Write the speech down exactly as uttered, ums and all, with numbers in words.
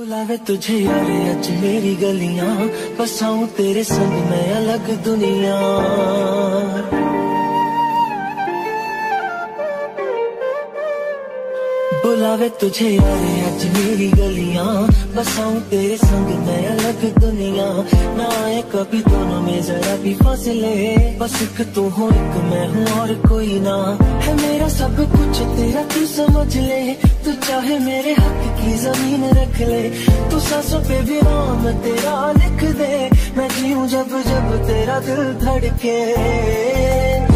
बुलावे तुझे यार अज मेरी गलियां, बसाऊं तेरे संग मैं अलग दुनिया। बुलावे तुझे यार अज मेरी गलियां, बसाऊं तेरे संग मैं अलग दुनिया। ना आए कभी दोनों में जरा भी फासले, बस एक तू हो एक मैं हूँ और कोई ना। है मेरा सब कुछ तेरा तू समझ ले, तू चाहे मेरे हक की जमीन रख ले। तू सांसों पे भी नाम तेरा लिख दे, मैं जीऊं जब जब तेरा दिल धड़के।